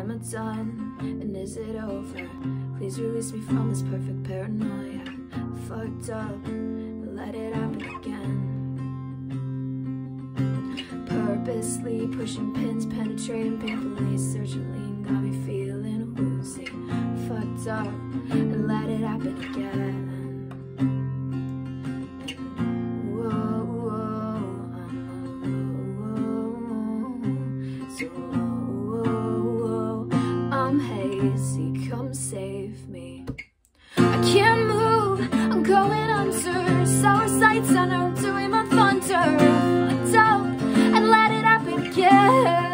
Am I done? And is it over? Please release me from this perfect paranoia. Fucked up, let it happen again. Purposely pushing pins, penetrating painfully, searching lean, got me feeling woozy. Fucked up, and let it happen again. Whoa, whoa, I'm hazy, come save me. I can't move, I'm going under. Sour sights on her, doing my thunder. Fucked up, and let it happen again.